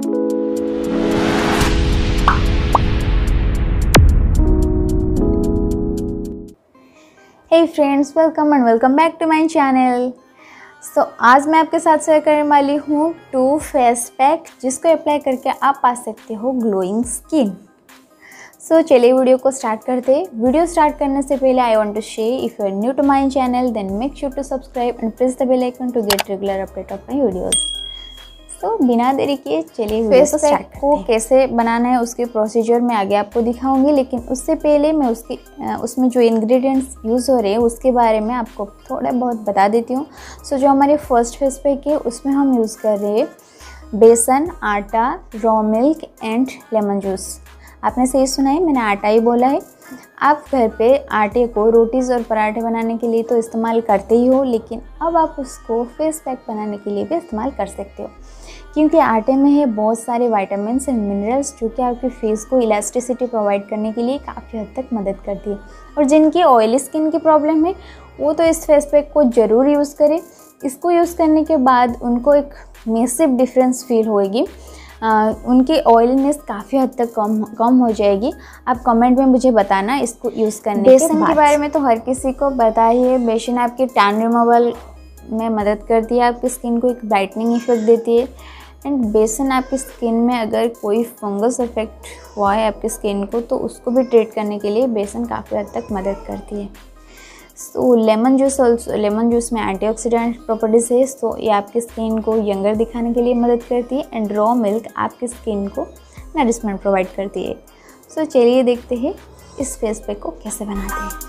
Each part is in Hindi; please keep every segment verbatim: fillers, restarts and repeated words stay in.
Hey friends, welcome and welcome back to my channel. So आज मैं आपके साथ शेयर करने वाली हूँ टू फेस पैक जिसको अप्लाई करके आप पा सकते हो ग्लोइंग स्किन। सो so, चलिए वीडियो को स्टार्ट करते हैं। वीडियो स्टार्ट करने से पहले I want to share, if you are new to my channel then make sure to subscribe and press the bell icon to get regular update of my videos. तो बिना देरी किए चलिए फेस पैक को कैसे बनाना है उसके प्रोसीजर मैं आगे आपको दिखाऊंगी, लेकिन उससे पहले मैं उसकी उसमें जो इंग्रेडिएंट्स यूज़ हो रहे हैं उसके बारे में आपको थोड़ा बहुत बता देती हूँ। सो जो हमारे फर्स्ट फेस पैक है उसमें हम यूज़ कर रहे हैं बेसन, आटा, raw milk and lemon juice. आपने सही सुना है, मैंने आटा ही बोला है। आप घर पे आटे को रोटीज़ और पराठे बनाने के लिए तो इस्तेमाल करते ही हो, लेकिन अब आप उसको फेस पैक बनाने के लिए भी इस्तेमाल कर सकते हो, क्योंकि आटे में है बहुत सारे विटामिन्स एंड मिनरल्स जो कि आपके फेस को इलास्टिसिटी प्रोवाइड करने के लिए काफ़ी हद तक मदद करती है। और जिनकी ऑयली स्किन की प्रॉब्लम है वो तो इस फेस पैक को ज़रूर यूज़ करें। इसको यूज़ करने के बाद उनको एक मैसिव डिफरेंस फील होएगी, आ, उनकी ऑयलीनेस काफ़ी हद तक कम कम हो जाएगी। आप कमेंट में मुझे बताना इसको यूज़ करने के बाद। बेसन के बारे में तो हर किसी को पता ही है। बेसन आपकी टैन रिमूवल में मदद करती है, आपकी स्किन को एक ब्राइटनिंग इफेक्ट देती है। एंड बेसन आपकी स्किन में अगर कोई फंगस इफेक्ट हुआ है आपकी स्किन को तो उसको भी ट्रीट करने के लिए बेसन काफ़ी हद तक मदद करती है। So lemon juice also, lemon juice में एंटीऑक्सीडेंट प्रॉपर्टीज है, सो ये आपकी स्किन को यंगर दिखाने के लिए मदद करती है। एंड रॉ मिल्क आपकी स्किन को नरिशमेंट प्रोवाइड करती है। सो so, चलिए देखते हैं इस फेस पैक को कैसे बनाते हैं।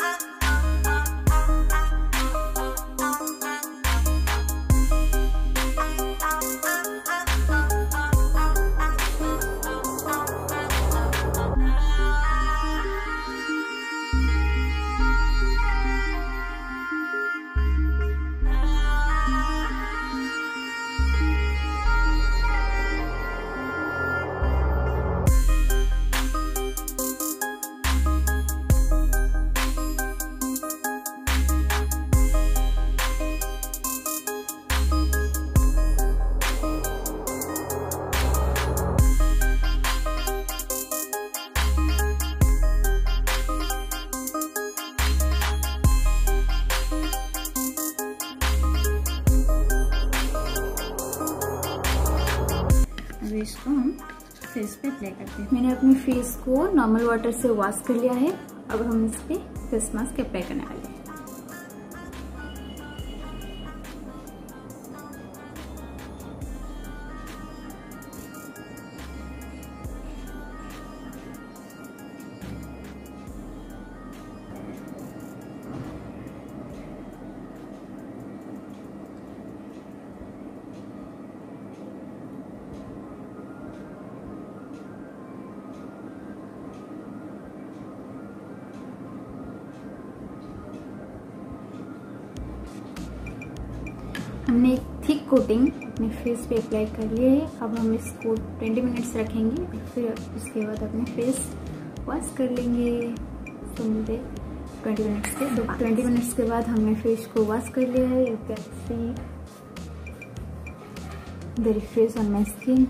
अब इसको हम फेस पे अप्लाई करते हैं। मैंने अपने फेस को नॉर्मल वाटर से वॉश कर लिया है। अब हम इस पे फेस मास्क अप्लाई करने वाले हैं। हमने एक थिक कोटिंग अपने फेस पे अप्लाई कर लिया है। अब हम इसको ट्वेंटी मिनट्स रखेंगे, फिर उसके बाद अपने फेस वॉश कर लेंगे। तो मुझे ट्वेंटी मिनट्स के दो ट्वेंटी मिनट्स के बाद हमने फेस को वॉश कर लिया है। You can see the refresh on my skin.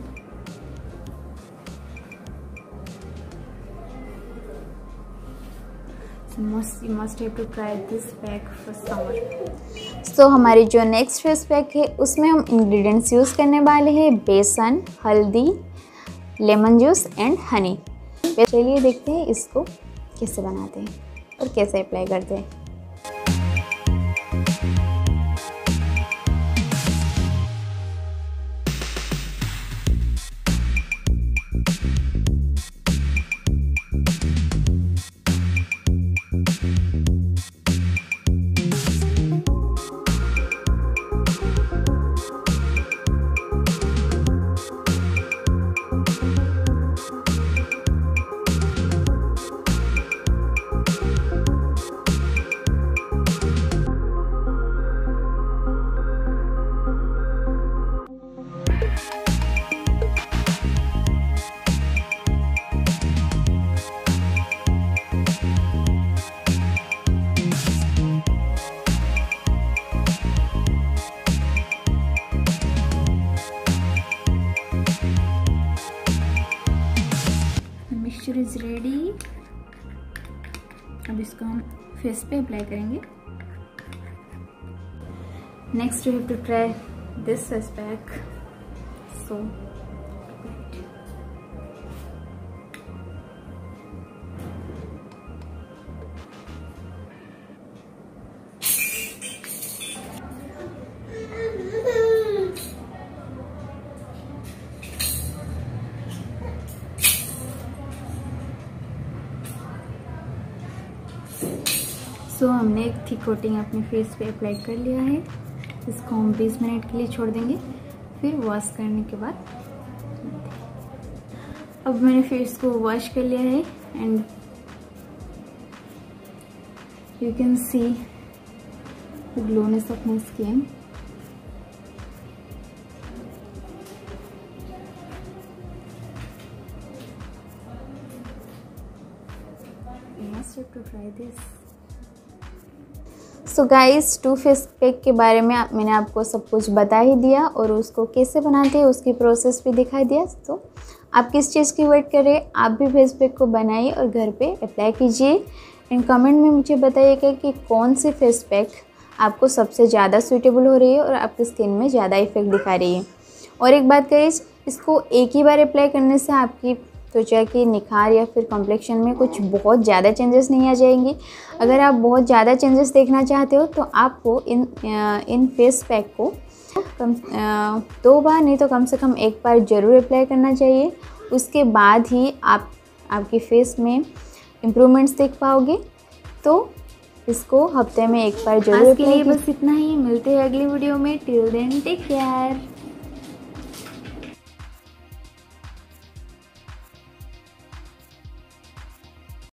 Must, you must have to try this pack for summer. So हमारी जो नेक्स्ट फेस पैक है उसमें हम इंग्रेडिएंट्स यूज़ करने वाले हैं बेसन, हल्दी, लेमन जूस एंड हनी। चलिए देखते हैं इसको कैसे बनाते हैं और कैसे अप्लाई करते हैं। Mixture is ready. अब इसको हम फेस पे अप्लाई करेंगे। Next you have to try this face pack. So so so, हमने एक थिक कोटिंग अपने फेस पे अप्लाई कर लिया है। इसको हम बीस मिनट के लिए छोड़ देंगे, फिर वॉश करने के बाद। अब मैंने फेस को वॉश कर लिया है and you can see the glowness of my skin. To try this. So guys, two face pack के बारे में मैंने आपको सब कुछ बता ही दिया और उसको कैसे बनाते हैं उसकी प्रोसेस भी दिखा दिया। तो आप किस चीज़ की वेट कर रहे हैं, आप भी फेस पैक को बनाइए और घर पे अप्लाई कीजिए एंड कमेंट में मुझे बताइएगा कि कौन सी फेस पैक आपको सबसे ज़्यादा सूटेबल हो रही है और आपकी स्किन में ज़्यादा इफेक्ट दिखा रही है। और एक बात गाइस, इसको एक ही बार अप्लाई करने से आपकी त्वचा की निखार या फिर कॉम्प्लेक्शन में कुछ बहुत ज़्यादा चेंजेस नहीं आ जाएंगी। अगर आप बहुत ज़्यादा चेंजेस देखना चाहते हो तो आपको इन इन फेस पैक को कम दो बार नहीं तो कम से कम एक बार ज़रूर अप्लाई करना चाहिए। उसके बाद ही आप आपकी फेस में इम्प्रूवमेंट्स देख पाओगे। तो इसको हफ्ते में एक बार जरूर अप्लाई कीजिए। बस इतना ही, मिलते हैं अगली वीडियो में। Till then take care.